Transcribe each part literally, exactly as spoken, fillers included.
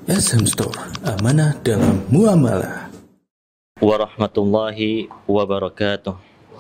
S M Store, amanah dalam muamalah. Warahmatullahi wabarakatuh.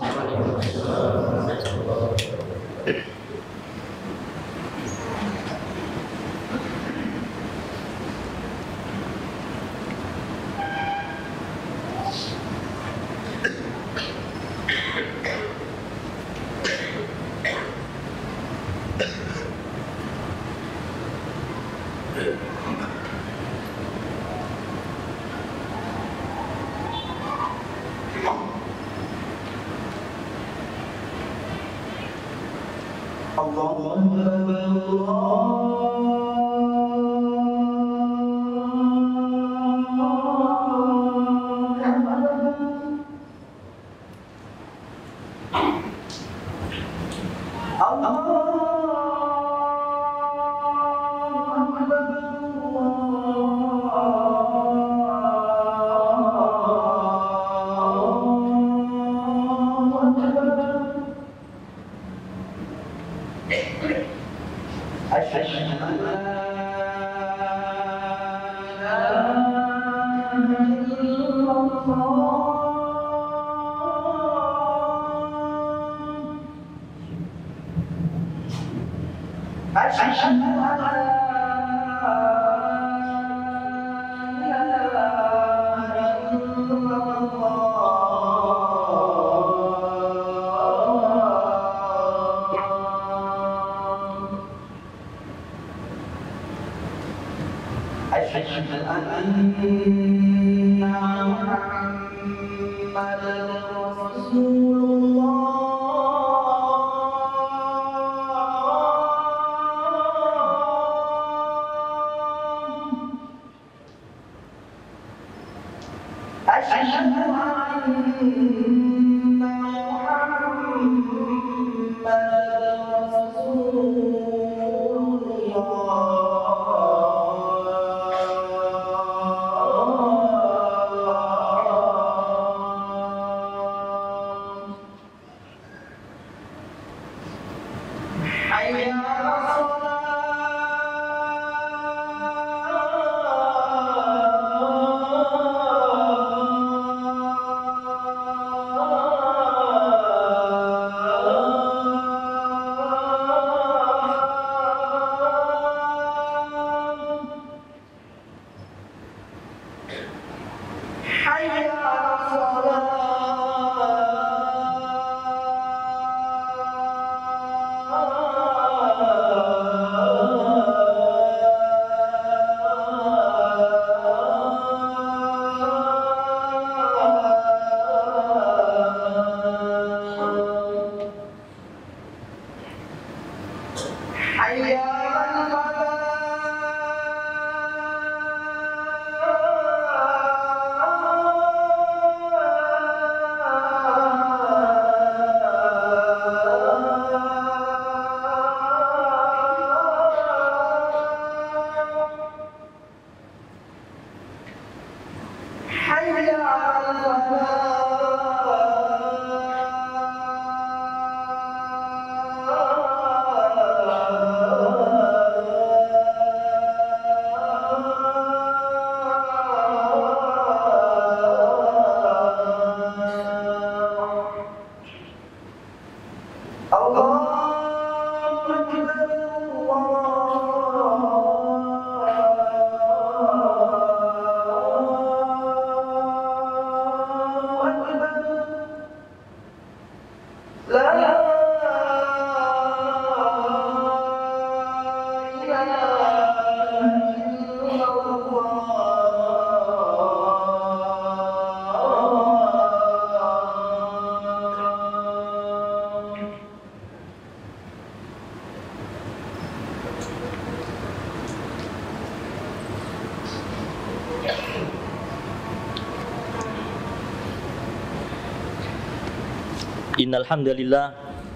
Innal hamdalillah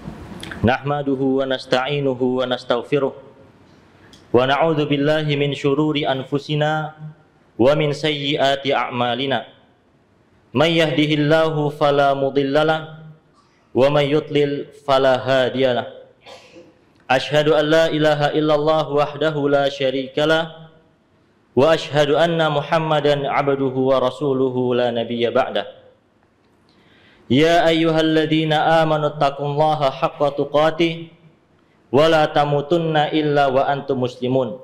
nahmaduhu wa nasta'inuhu wa nastaghfiruh wa na'udzu billahi min syururi anfusina wa min sayyiati a'malina may yahdihillahu fala mudhillalah wa may yudlil fala hadiyalah. Asyhadu an la ilaha illallah wahdahu la syarikalah وأشهد أن محمدا عبده ورسوله لا نبي بعده يا أيها الذين آمنوا اتقوا الله حق تقاته ولا تموتن إلا وأنتم مسلمون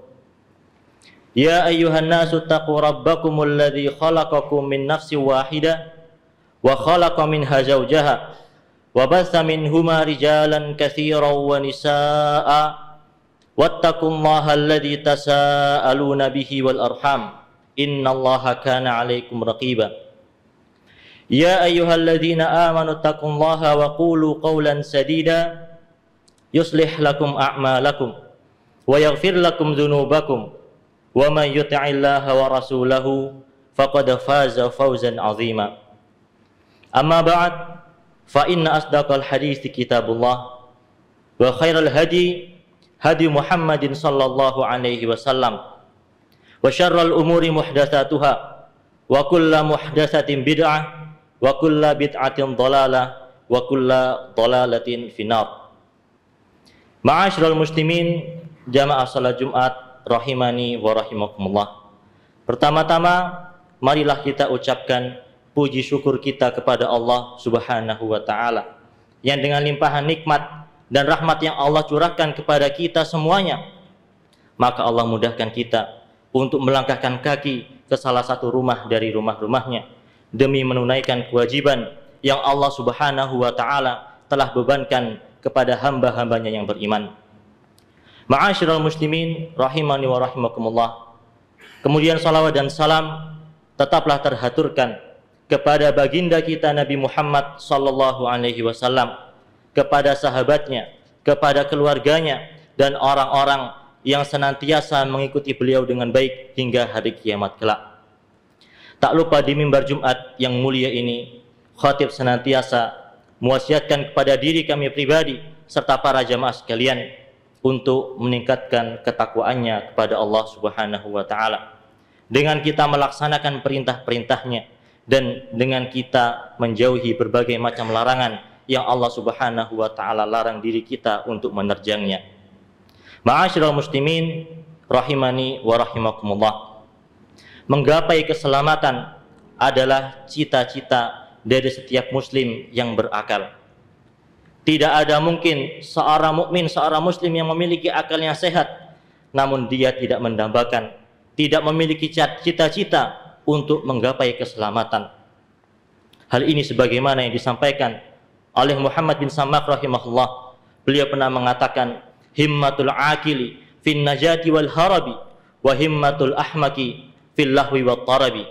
يا أيها الناس اتقوا ربكم الذي خلقكم من نفس واحدة وخلق منها زوجها وبث منهما رجالا كثيرا ونساء واتقوا الله الذي تساءلون به والأرحام إن الله كان عليكم رقيبا يا أيها الذين آمنوا اتقوا الله وقولوا قولا سديدا يصلح لكم أعمالكم ويغفر لكم ذنوبكم ومن يطع الله ورسوله فقد فاز فوزا عظيما أما بعد فإن أصدق الحديث كتاب الله وخير الهدي هدي محمد صلى الله عليه وسلم وشر الأمور محدثاتها وكل محدثة بدعة وكل بدعة ضلالة وكل ضلالة في النار. Ma'asyiral muslimin, jamaah salat Jumat rahimani wa rahimakumullah. Pertama-tama marilah kita ucapkan puji syukur kita kepada Allah Subhanahu wa taala yang dengan limpahan nikmat dan rahmat yang Allah curahkan kepada kita semuanya, maka Allah mudahkan kita untuk melangkahkan kaki ke salah satu rumah dari rumah-rumahnya demi menunaikan kewajiban yang Allah Subhanahu wa taala telah bebankan kepada hamba-hambanya yang beriman. Ma'asyiral muslimin rahimani wa rahimakumullah. Kemudian salawat dan salam tetaplah terhaturkan kepada baginda kita Nabi Muhammad sallallahu alaihi wasallam, kepada sahabatnya, kepada keluarganya dan orang-orang yang senantiasa mengikuti beliau dengan baik hingga hari kiamat kelak. Tak lupa di mimbar Jumat yang mulia ini, khatib senantiasa mewasiatkan kepada diri kami pribadi serta para jamaah sekalian untuk meningkatkan ketakwaannya kepada Allah Subhanahu wa taala dengan kita melaksanakan perintah-perintahnya dan dengan kita menjauhi berbagai macam larangan yang Allah Subhanahu wa taala larang diri kita untuk menerjangnya. Ma'asyiral muslimin rahimani wa rahimakumullah. Menggapai keselamatan adalah cita-cita dari setiap muslim yang berakal. Tidak ada mungkin seorang mukmin, seorang muslim yang memiliki akal yang sehat namun dia tidak mendambakan, tidak memiliki cita-cita untuk menggapai keselamatan. Hal ini sebagaimana yang disampaikan oleh Muhammad bin Samak rahimahullah. Beliau pernah mengatakan, himmatul akili fin najati wal harabi wa himmatul ahmaki fil lahwi wat tarabi.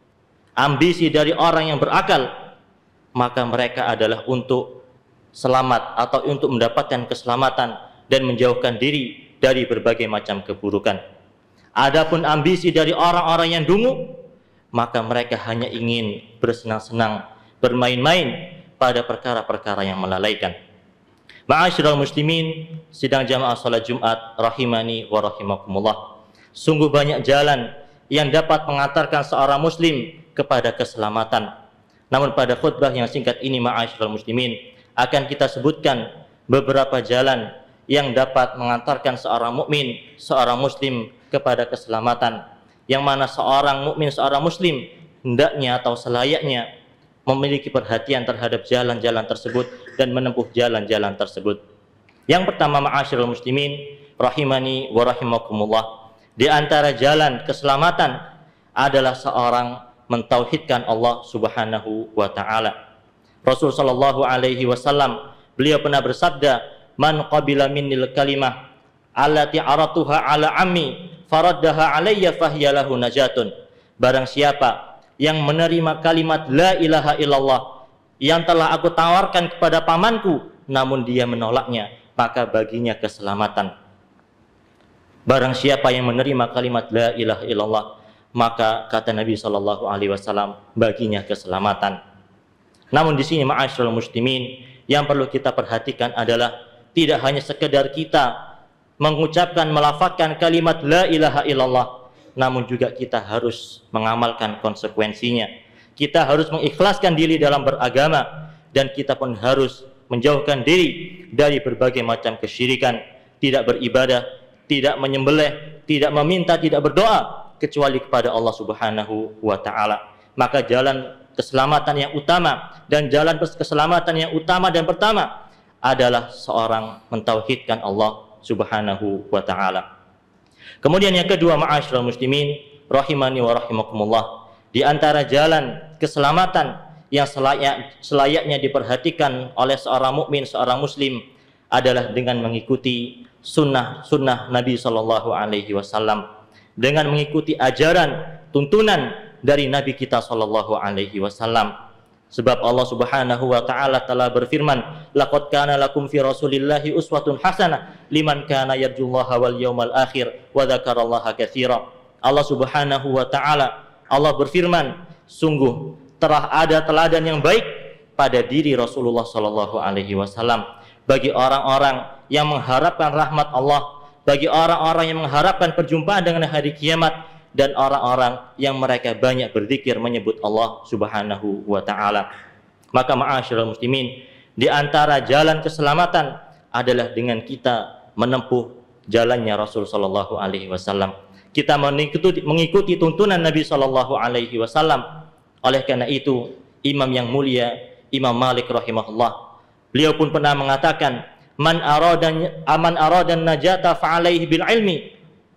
Ambisi dari orang yang berakal, maka mereka adalah untuk selamat atau untuk mendapatkan keselamatan dan menjauhkan diri dari berbagai macam keburukan. Adapun ambisi dari orang-orang yang dungu, maka mereka hanya ingin bersenang-senang, bermain-main pada perkara-perkara yang melalaikan. Ma'asyiral muslimin, sidang jamaah salat Jumat rahimani wa rahimakumullah. Sungguh banyak jalan yang dapat mengantarkan seorang muslim kepada keselamatan. Namun pada khutbah yang singkat ini, ma'asyiral muslimin, akan kita sebutkan beberapa jalan yang dapat mengantarkan seorang mukmin, seorang muslim kepada keselamatan, yang mana seorang mukmin, seorang muslim hendaknya atau selayaknya memiliki perhatian terhadap jalan-jalan tersebut dan menempuh jalan-jalan tersebut. Yang pertama, ma'asyiral muslimin rahimani wa rahimakumullah, di antara jalan keselamatan adalah seorang mentauhidkan Allah Subhanahu wa taala. Rasul sallallahu alaihi wasallam beliau pernah bersabda, man qabila minnil kalimah allati aratuha ala ammi faraddaha alayya fahiya lahu najatun. Barang siapa yang menerima kalimat la ilaha illallah yang telah aku tawarkan kepada pamanku namun dia menolaknya, maka baginya keselamatan. Barang siapa yang menerima kalimat la ilaha illallah, maka kata Nabi sallallahu alaihi wasallam, baginya keselamatan. Namun di sini ma'asyiral muslimin, yang perlu kita perhatikan adalah tidak hanya sekedar kita mengucapkan, melafazkan kalimat la ilaha illallah, namun juga kita harus mengamalkan konsekuensinya. Kita harus mengikhlaskan diri dalam beragama, dan kita pun harus menjauhkan diri dari berbagai macam kesyirikan, tidak beribadah, tidak menyembelih, tidak meminta, tidak berdoa kecuali kepada Allah Subhanahu wa taala. Maka jalan keselamatan yang utama dan jalan keselamatan yang utama dan pertama adalah seorang mentauhidkan Allah Subhanahu wa taala. Kemudian yang kedua, ma'asyiral muslimin rahimani wa rahimakumullah, di antara jalan keselamatan yang selayak, selayaknya diperhatikan oleh seorang mukmin, seorang muslim adalah dengan mengikuti sunnah-sunnah Nabi Shallallahu Alaihi Wasallam, dengan mengikuti ajaran, tuntunan dari Nabi kita Shallallahu Alaihi Wasallam. Sebab Allah Subhanahu Wa Taala telah berfirman, laqad kana lakum fi Rasulillahi uswatun hasanah liman kana yarjullaha wal yawmal akhir wa dzakarallaha katsira. Allah Subhanahu Wa Taala, Allah berfirman, sungguh telah ada teladan yang baik pada diri Rasulullah Shallallahu Alaihi Wasallam bagi orang-orang yang mengharapkan rahmat Allah, bagi orang-orang yang mengharapkan perjumpaan dengan hari kiamat, dan orang-orang yang mereka banyak berzikir menyebut Allah Subhanahu wa taala. Maka ma'asyiral muslimin, di antara jalan keselamatan adalah dengan kita menempuh jalannya Rasul sallallahu alaihi wasallam. Kita mengikuti, mengikuti tuntunan Nabi sallallahu alaihi wasallam. Oleh karena itu, imam yang mulia Imam Malik rahimahullah, beliau pun pernah mengatakan, man aradan aman aradan najata fa alaihi bil ilmi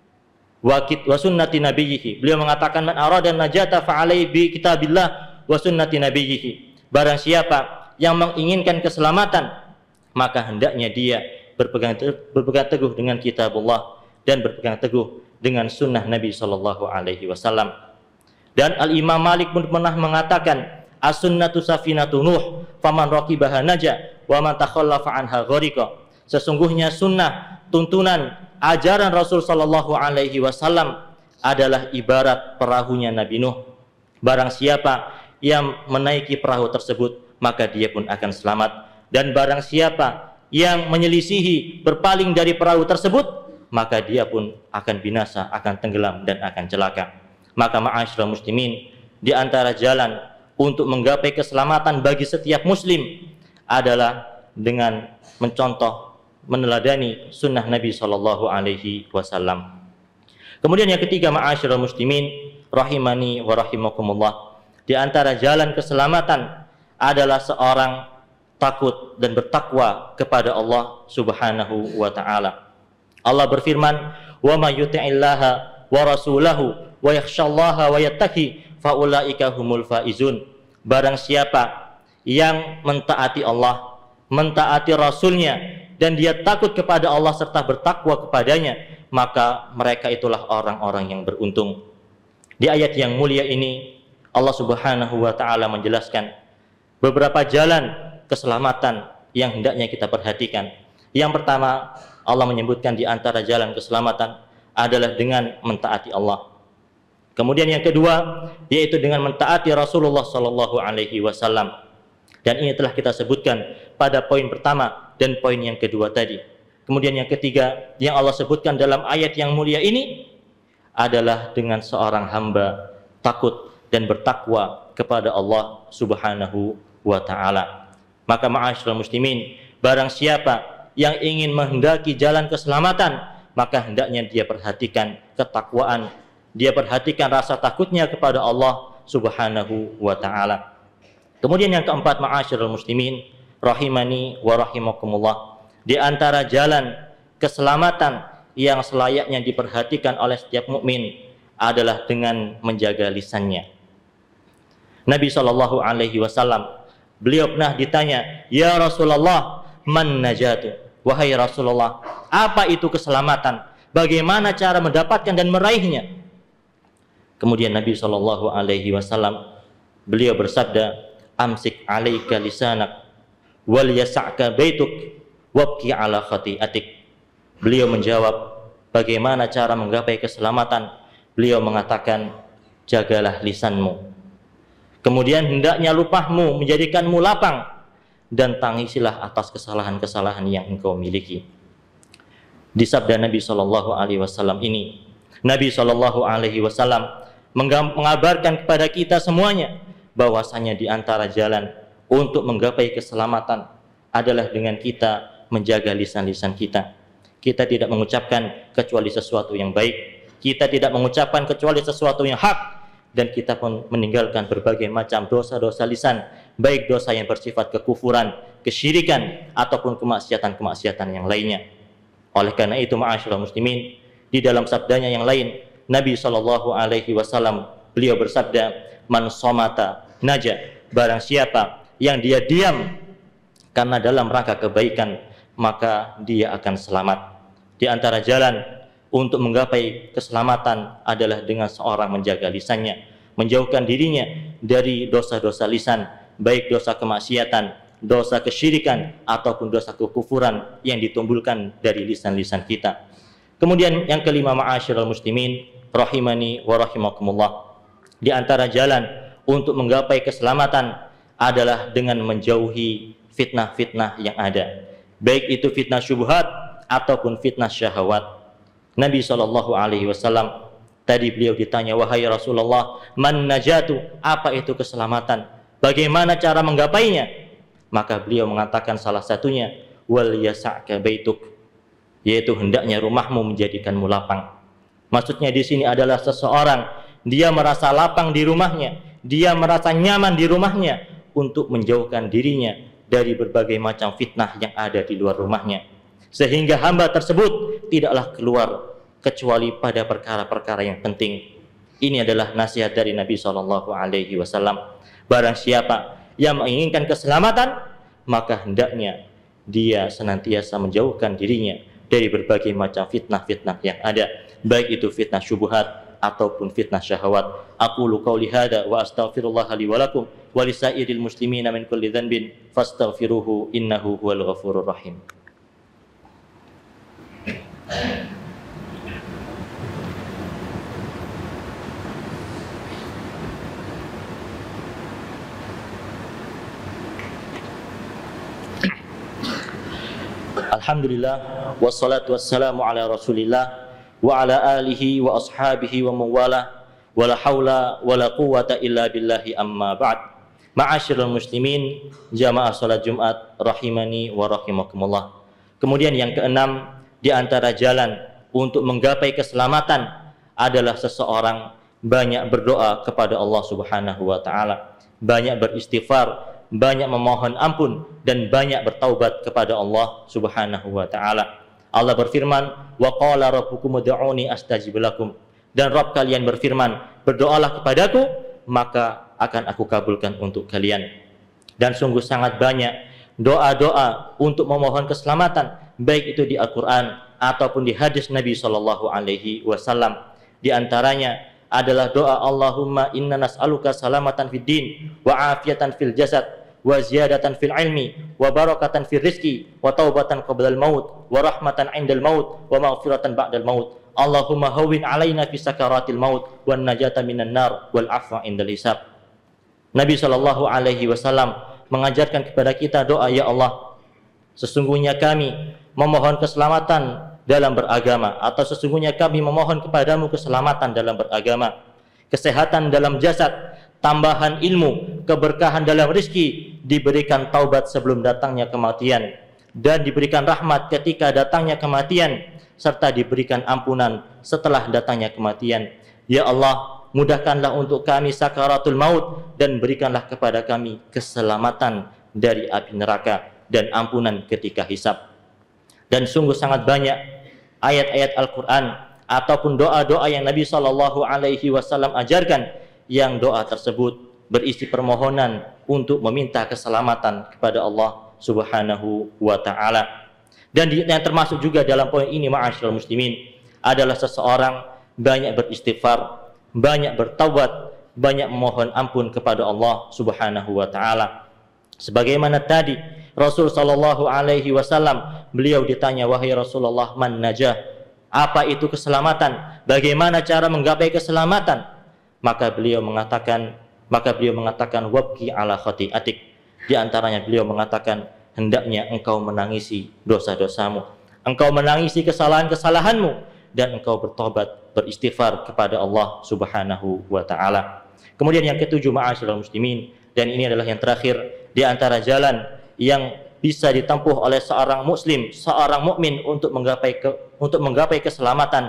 wa sunnati nabiyhi. Beliau mengatakan, man aradan najata fa alaihi bi kitabillah wa sunnati nabiyhi. Barang siapa yang menginginkan keselamatan, maka hendaknya dia berpegang teguh, berpegang teguh dengan kitabullah dan berpegang teguh dengan sunnah Nabi sallallahu alaihi wasallam. Dan Al-Imam Malik pun pernah mengatakan, as-sunnatu safinatu nuh faman raqibaha naja wa man takhallafa anha ghariqa. Sesungguhnya sunnah, tuntunan, ajaran Rasul sallallahu alaihi wasallam adalah ibarat perahunya Nabi Nuh. Barang siapa yang menaiki perahu tersebut, maka dia pun akan selamat. Dan barang siapa yang menyelisihi, berpaling dari perahu tersebut, maka dia pun akan binasa, akan tenggelam dan akan celaka. Maka ma'asyiral muslimin, di antara jalan untuk menggapai keselamatan bagi setiap muslim adalah dengan mencontoh, meneladani sunnah Nabi Shallallahu Alaihi Wasallam. Kemudian yang ketiga, ma'asyiral muslimin rahimani wa rahimakumullah, di antara jalan keselamatan adalah seorang takut dan bertakwa kepada Allah Subhanahu wa taala. Allah berfirman, wa may yuti'illaha wa rasulahu wa yakhshallaha wa yattaqi fa ulaika humul faizun. Barang siapa yang mentaati Allah, mentaati Rasulnya, dan dia takut kepada Allah serta bertakwa kepadanya, maka mereka itulah orang-orang yang beruntung. Di ayat yang mulia ini, Allah Subhanahu wa taala menjelaskan beberapa jalan keselamatan yang hendaknya kita perhatikan. Yang pertama, Allah menyebutkan di antara jalan keselamatan adalah dengan mentaati Allah. Kemudian yang kedua, yaitu dengan mentaati Rasulullah sallallahu alaihi wasallam. Dan ini telah kita sebutkan pada poin pertama dan poin yang kedua tadi. Kemudian yang ketiga yang Allah sebutkan dalam ayat yang mulia ini adalah dengan seorang hamba takut dan bertakwa kepada Allah Subhanahu wa taala. Maka ma'asyiral muslimin, barang siapa yang ingin menghendaki jalan keselamatan, maka hendaknya dia perhatikan ketakwaan, dia perhatikan rasa takutnya kepada Allah Subhanahu wa taala. Kemudian yang keempat, ma'asyiral muslimin rahimani wa rahimakumullah, di antara jalan keselamatan yang selayaknya diperhatikan oleh setiap mukmin adalah dengan menjaga lisannya. Nabi sallallahu alaihi wasallam, beliau pernah ditanya, "Ya Rasulullah, man najatu?" Wahai Rasulullah, apa itu keselamatan? Bagaimana cara mendapatkan dan meraihnya? Kemudian Nabi sallallahu alaihi wasallam beliau bersabda, "Amsik 'alaika lisanak wal yas'aka baituk wabki 'ala khati'atik." Beliau menjawab, bagaimana cara menggapai keselamatan? Beliau mengatakan, jagalah lisanmu. Kemudian hendaknya lupamu menjadikanmu lapang, dan tangisilah atas kesalahan-kesalahan yang engkau miliki. Di sabda Nabi sallallahu alaihi wasallam ini, Nabi sallallahu alaihi wasallam mengabarkan kepada kita semuanya bahwasanya di antara jalan untuk menggapai keselamatan adalah dengan kita menjaga lisan-lisan kita. Kita tidak mengucapkan kecuali sesuatu yang baik. kita tidak mengucapkan kecuali sesuatu yang hak, dan kita pun meninggalkan berbagai macam dosa-dosa lisan, baik dosa yang bersifat kekufuran, kesyirikan, ataupun kemaksiatan-kemaksiatan yang lainnya. Oleh karena itu, ma'asyiral muslimin, di dalam sabdanya yang lain, Nabi shallallahu alaihi wasallam beliau bersabda, man somata naja, barang siapa yang dia diam karena dalam rangka kebaikan, maka dia akan selamat. Di antara jalan untuk menggapai keselamatan adalah dengan seorang menjaga lisannya, menjauhkan dirinya dari dosa-dosa lisan, baik dosa kemaksiatan, dosa kesyirikan, ataupun dosa kekufuran yang ditimbulkan dari lisan-lisan kita. Kemudian yang kelima, ma'asyiral muslimin rahimani wa rahimakumullah, di antara jalan untuk menggapai keselamatan adalah dengan menjauhi fitnah-fitnah yang ada, baik itu fitnah syubhat ataupun fitnah syahwat. Nabi shallallahu alaihi wasallam tadi beliau ditanya, wahai Rasulullah, man najatu, apa itu keselamatan, bagaimana cara menggapainya? Maka beliau mengatakan salah satunya, wal yasa'ka baituk, yaitu hendaknya rumahmu menjadikanmu lapang. Maksudnya di sini adalah seseorang dia merasa lapang di rumahnya, dia merasa nyaman di rumahnya untuk menjauhkan dirinya dari berbagai macam fitnah yang ada di luar rumahnya, sehingga hamba tersebut tidaklah keluar kecuali pada perkara-perkara yang penting. Ini adalah nasihat dari Nabi shallallahu alaihi wasallam. Barang siapa yang menginginkan keselamatan, maka hendaknya dia senantiasa menjauhkan dirinya dari berbagai macam fitnah-fitnah yang ada, baik itu fitnah syubhat ataupun fitnah syahwat. Aqulu qauli hada wa astaghfirullah li wa lakum wa lisairil muslimina min kulli dhanbin fastaghfiruhu innahu huwal ghafurur rahim. Alhamdulillah, wassalatu wassalamu ala rasulillah wa ala alihi wa ashabihi wa mawala, wa la hawla wa la quwata illa billahi, amma ba'd. Ma'asyiral muslimin, jamaah salat Jumat rahimani wa rahimakumullah. Kemudian yang keenam, di antara jalan untuk menggapai keselamatan adalah seseorang banyak berdoa kepada Allah Subhanahu wa taala, banyak beristighfar, banyak memohon ampun, dan banyak bertaubat kepada Allah Subhanahu wa taala. Allah berfirman, wa qala rabbukum ud'uni astajib lakum, dan Rabb kalian berfirman, berdoalah kepadaku maka akan aku kabulkan untuk kalian. Dan sungguh sangat banyak doa-doa untuk memohon keselamatan, baik itu di Al-Qur'an ataupun di hadis Nabi sallallahu alaihi wasallam. Di antaranya adalah doa Allahumma inna nas'aluka salamatan fid din wa afiyatan fil jasad wa ziyadatan fil ilmi wa barakatan fil rizki wa taubatan qablal maut wa rahmatan indal maut wa maghfiratan ba'dal maut. Allahumma hawwin alaina fi sakaratil maut wan najata minan nar wal afwa indal hisab. Nabi sallallahu alaihi wasallam mengajarkan kepada kita doa, ya Allah, sesungguhnya kami memohon keselamatan dalam beragama, atau sesungguhnya kami memohon kepadamu keselamatan dalam beragama, kesehatan dalam jasad, tambahan ilmu, keberkahan dalam rezeki, diberikan taubat sebelum datangnya kematian, dan diberikan rahmat ketika datangnya kematian, serta diberikan ampunan setelah datangnya kematian. Ya Allah, mudahkanlah untuk kami sakaratul maut, dan berikanlah kepada kami keselamatan dari api neraka dan ampunan ketika hisab. Dan sungguh sangat banyak ayat-ayat Al-Quran ataupun doa-doa yang Nabi shallallahu alaihi wasallam ajarkan, yang doa tersebut berisi permohonan untuk meminta keselamatan kepada Allah Subhanahu wa ta'ala. Dan yang termasuk juga dalam poin ini, ma'asyiral muslimin, adalah seseorang banyak beristighfar, banyak bertaubat, banyak memohon ampun kepada Allah Subhanahu wa ta'ala. Sebagaimana tadi Rasul sallallahu alaihi wasallam, beliau ditanya, wahai Rasulullah, man najah, apa itu keselamatan, bagaimana cara menggapai keselamatan? Maka beliau mengatakan, maka beliau mengatakan wabki ala khati'atik. Di antaranya beliau mengatakan, hendaknya engkau menangisi dosa-dosamu, engkau menangisi kesalahan-kesalahanmu, dan engkau bertobat, beristighfar kepada Allah Subhanahu wa ta'ala. Kemudian yang ketujuh, ma'asyiral muslimin, dan ini adalah yang terakhir, di antara jalan yang bisa ditempuh oleh seorang muslim, seorang mukmin untuk menggapai ke, untuk menggapai keselamatan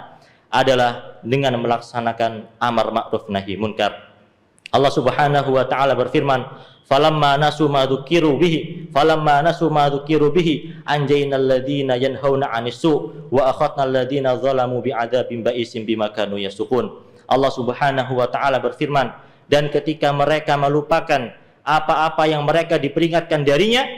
adalah dengan melaksanakan amar ma'ruf nahi munkar. Allah Subhanahu wa taala berfirman, falamma nasu ma dzukiru bihi falamma nasu ma dzukiru bihi anjaynal ladzina yanhauna 'anis su' wa akhadnal ladzina zalamu bi'adzabin ba'isin bima kanu yasukun. Allah Subhanahu wa taala berfirman, dan ketika mereka melupakan apa-apa yang mereka diperingatkan darinya,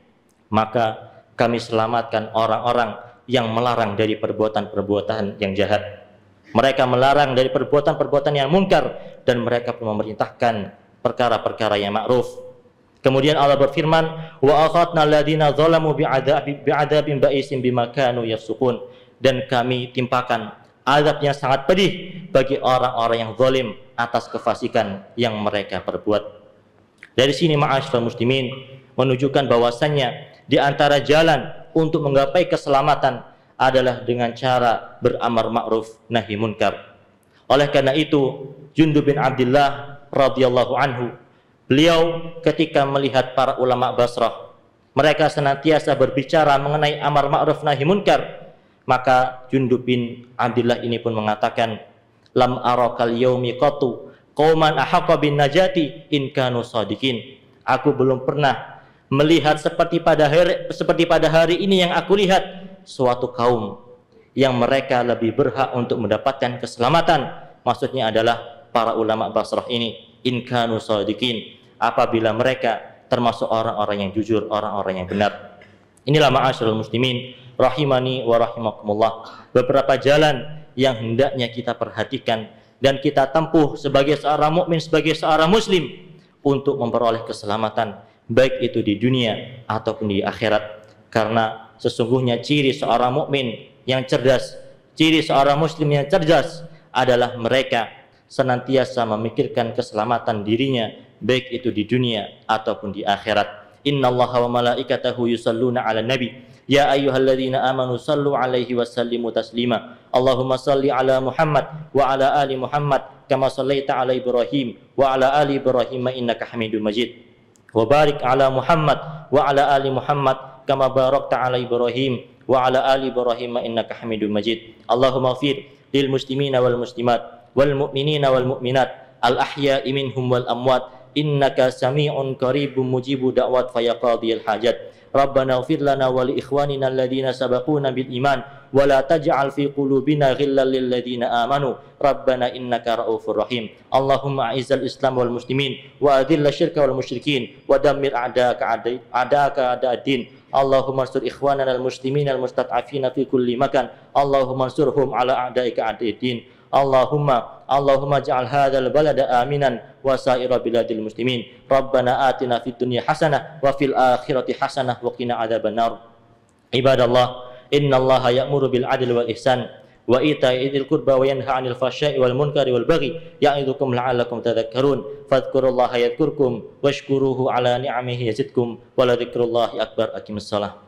maka kami selamatkan orang-orang yang melarang dari perbuatan-perbuatan yang jahat. Mereka melarang dari perbuatan-perbuatan yang munkar, dan mereka pun memerintahkan perkara-perkara yang ma'ruf. Kemudian Allah berfirman, wa akhadna alladziina zalamu bi'adzabin ba'isin bima kanu yafsukun, dan kami timpakan azab yang sangat pedih bagi orang-orang yang zalim atas kefasikan yang mereka perbuat. Dari sini ma'asyiral muslimin menunjukkan bahwasannya di antara jalan untuk menggapai keselamatan adalah dengan cara beramar ma'ruf nahi munkar. Oleh karena itu, Jundub bin Abdullah radhiyallahu anhu, beliau ketika melihat para ulama Basrah, mereka senantiasa berbicara mengenai amar ma'ruf nahi munkar, maka Jundub bin Abdullah ini pun mengatakan, lam arakal yaumi qatu qauman ahaqqa bin najati in kanu shadiqin. Aku belum pernah melihat seperti pada hari seperti pada hari ini yang aku lihat, suatu kaum yang mereka lebih berhak untuk mendapatkan keselamatan. Maksudnya adalah para ulama Basrah ini, in kanu shadiqin, apabila mereka termasuk orang-orang yang jujur, orang-orang yang benar. Inilah ma'asyiral muslimin rahimani wa rahimakumullah, beberapa jalan yang hendaknya kita perhatikan dan kita tempuh sebagai seorang mukmin, sebagai seorang muslim, untuk memperoleh keselamatan, baik itu di dunia ataupun di akhirat. Karena sesungguhnya ciri seorang mukmin yang cerdas, ciri seorang muslim yang cerdas adalah mereka senantiasa memikirkan keselamatan dirinya, baik itu di dunia ataupun di akhirat. Innallaha wa malaikatahu yusalluna 'alan nabi ya ayyuhalladzina amanu sallu 'alaihi wa sallimu taslima. Allahumma salli 'ala Muhammad wa 'ala ali Muhammad kama shallaita 'ala Ibrahim wa 'ala ali Ibrahim innaka Hamidum Majid. Wa barik 'ala Muhammad wa 'ala ali Muhammad kama barakta 'ala Ibrahim wa 'ala ali Ibrahim innaka Hamidum Majid. Allahumma ighfir lil muslimina wal muslimat wal mu'minina wal mu'minat al ahya'i minhum wal amwat innaka sami'un qaribun mujibu da'wat fayaqadhiyal hajat. Rabbana ighfir lana wa li ikhwanina alladhina sabaquna bil iman wa la taj'al fi qulubina ghillan lil ladzina amanu rabbana innaka ra'ufur rahim. Allahumma a'izzal islam wal muslimin wa adhilla syirka wal musyrikin wa dammir a'da'aka a'da'aka a'da'ad-din. Allahumma ansur ikhwanana al muslimin al mustad'afina fi kulli makan. Allahumma ansurhum ala a'da'ika a'da'id-din. Allahumma Allahumma ja'al hadzal balada aminan wa sa'ira biladil muslimin. Rabbana atina fid dunya hasanah wa fil akhirati hasanah wa qina adzabannar. Ibadallah, innallaha ya'muru bil 'adli wal ihsan wa ita'i dzil qurba wa yanha 'anil fahsya'i wal munkari wal baghi ya'idzukum la'allakum tadhakkarun. Fadhkurullaha yadhkurkum washkuruhu 'ala ni'amihi yazidkum wa la dzikrullahi akbar. Aqimissalah.